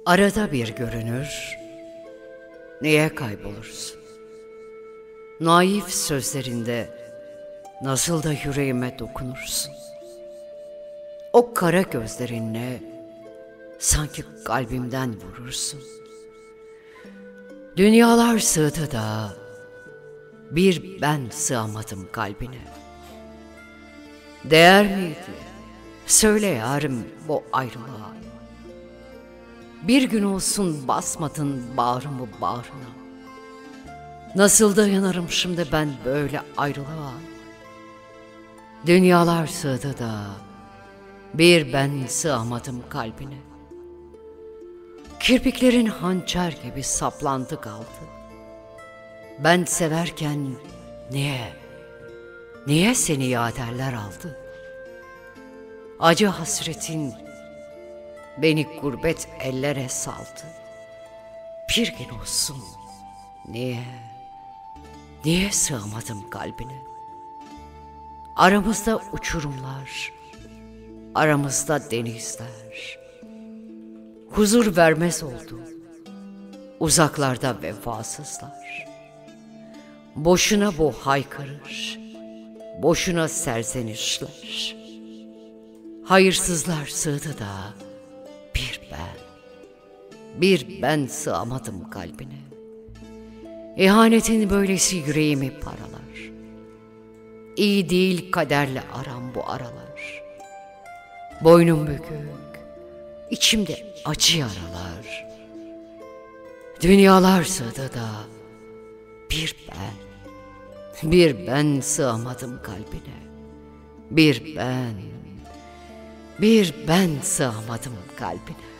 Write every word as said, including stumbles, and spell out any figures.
Arada bir görünür, niye kaybolursun? Naif sözlerinde nasıl da yüreğime dokunursun? O kara gözlerinle sanki kalbimden vurursun. Dünyalar sığdı da bir ben sığamadım kalbine. Değer miydi? Söyle yarim bu ayrılığa. Bir gün olsun basmadın bağrımı bağrına. Nasıl dayanırım şimdi ben böyle ayrılığa? Dünyalar sığdı da bir ben sığamadım kalbine. Kirpiklerin hançer gibi saplandı kaldı. Ben severken niye, niye seni yaderler aldı? Acı hasretin beni gurbet ellere saldı. Bir gün olsun niye, niye sığamadım kalbine? Aramızda uçurumlar, aramızda denizler. Huzur vermez oldu uzaklarda vefasızlar. Boşuna bu haykırış, boşuna serzenişler. Hayırsızlar sığdı da bir ben, bir ben sığamadım kalbine. İhanetin böylesi yüreğimi paralar. İyi değil kaderle aram bu aralar. Boynum bükük, içimde acı yaralar. Dünyalar sığdı da bir ben, bir ben sığamadım kalbine. Bir ben, bir ben sığamadım kalbine.